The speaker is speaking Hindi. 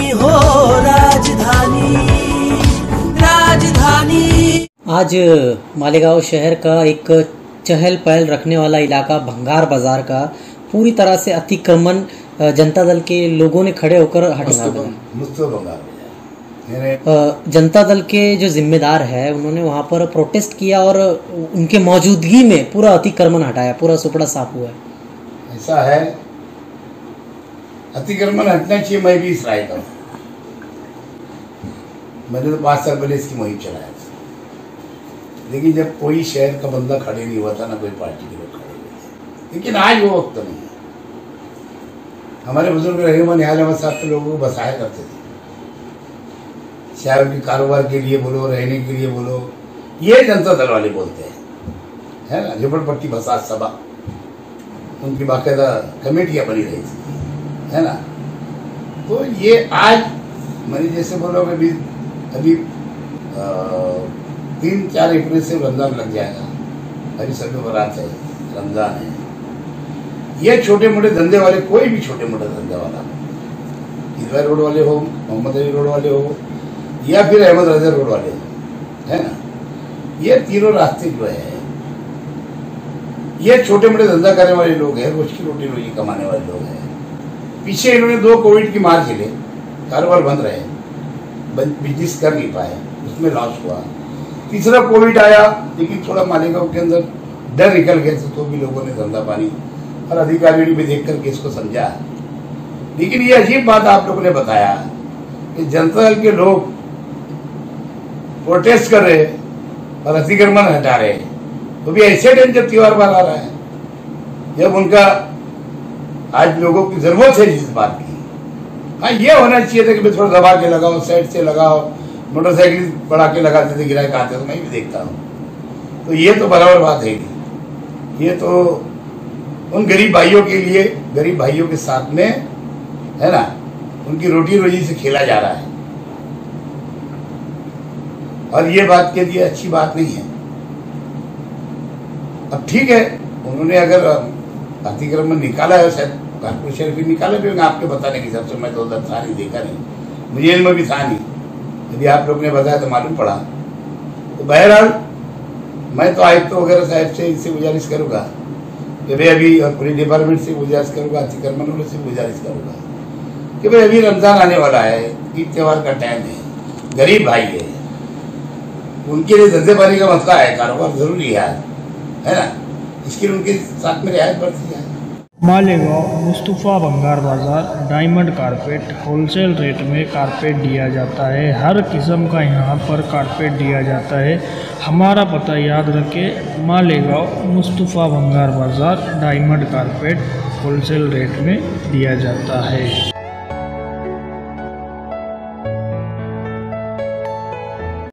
हो राजधानी राजधानी। आज मालेगांव शहर का एक चहल पहल रखने वाला इलाका भंगार बाजार का पूरी तरह से अतिक्रमण जनता दल के लोगों ने खड़े होकर हटवा जनता दल के जो जिम्मेदार है उन्होंने वहां पर प्रोटेस्ट किया और उनके मौजूदगी में पूरा अतिक्रमण हटाया, पूरा सुपड़ा साफ हुआ है। ऐसा है, अतिक्रमण हटना चाहिए। मैं भी इस राय का हूँ। मैंने तो 5 साल पहले इसकी मुहिम चलाया था, लेकिन जब कोई शहर का बंदा खड़े नहीं हुआ था ना कोई पार्टी के लोग खड़े हुए थे। लेकिन आज वो वक्त नहीं है। हमारे बुजुर्ग रहमान निहाल अहमद साहब तो लोगों को बसाया करते थे, शहर के कारोबार के लिए बोलो, रहने के लिए बोलो, ये जनता दल वाले बोलते हैं, है ना। झोपड़पट्टी बसात सभा, उनकी बाकायदा कमेटियाँ बनी रही थी, है ना। तो ये आज मैंने जैसे बोलो अभी 3-4 अप्रैल से रमजान लग जाएगा, अभी सब बारात है, रमजान है। ये छोटे मोटे धंधे वाले, कोई भी छोटे मोटे धंधे वाला, ईदगाह रोड वाले हो, मोहम्मद अली रोड वाले हो, या फिर अहमद रजा रोड वाले हो, है ना। ये तीनों रास्ते जो है, ये छोटे मोटे धंधा करने वाले लोग हैं, रोज की रोटी रोजी कमाने वाले लोग हैं। पीछे इन्होंने 2 कोविड की मार झेले, कारोबार बंद रहे, बिजनेस कर नहीं पाए, उसमें लॉस हुआ। तीसरा कोविड आया, लेकिन थोड़ा मालेगांव के अंदर डर निकल गया, तो भी लोगों ने धंधा पानी और अधिकारियों ने भी देख करके इसको समझा। लेकिन ये अजीब बात आप लोगों ने बताया कि जनता दल के लोग प्रोटेस्ट कर रहे और अतिक्रमण हटा रहे, तो भी ऐसे टाइम जब त्योहार बार आ रहा है, जब उनका आज लोगों की जरूरत है जिस बात की। हाँ, ये होना चाहिए था कि थोड़ा दबा के लगाओ, साइड से लगाओ, मोटरसाइकिल बढ़ा के लगाते थे, गिरा के आते, तो मैं भी देखता हूँ। तो ये तो बराबर बात है कि ये तो उन गरीब भाइयों के लिए, गरीब भाइयों के साथ में, है ना, उनकी रोटी रोजी से खेला जा रहा है, और ये बात के लिए अच्छी बात नहीं है। अब ठीक है, उन्होंने अगर अतिक्रमण निकाला है, शायद कारपोरेशन भी निकाले भी होंगे, आपके बताने के हिसाब से। मैं तो उधर था नहीं, देखा नहीं, मुझे इल्म भी था नहीं, यदि आप लोग ने बताया तो मालूम पड़ा। तो बहरहाल मैं तो आयुक्त वगैरह साहब से इससे गुजारिश करूंगा कि भाई अभी, और पुलिस डिपार्टमेंट से गुजारिश करूंगा, अतिक्रमण वालों से गुजारिश करूंगा कि भाई अभी रमजान आने वाला है, ईद त्योहार का टाइम है, गरीब भाई है, उनके लिए धंधे पानी का मसला है, कारोबार जरूरी है ना। इसके लिए उनके साथ में रियायत बरती है। मालेगांव मुस्तफ़ा भंगार बाजार डायमंड कारपेट होलसेल रेट में कारपेट दिया जाता है। हर किस्म का यहाँ पर कारपेट दिया जाता है। हमारा पता याद रखें, मालेगांव मुस्तफ़ा भंगार बाजार डायमंड कारपेट होलसेल रेट में दिया जाता है।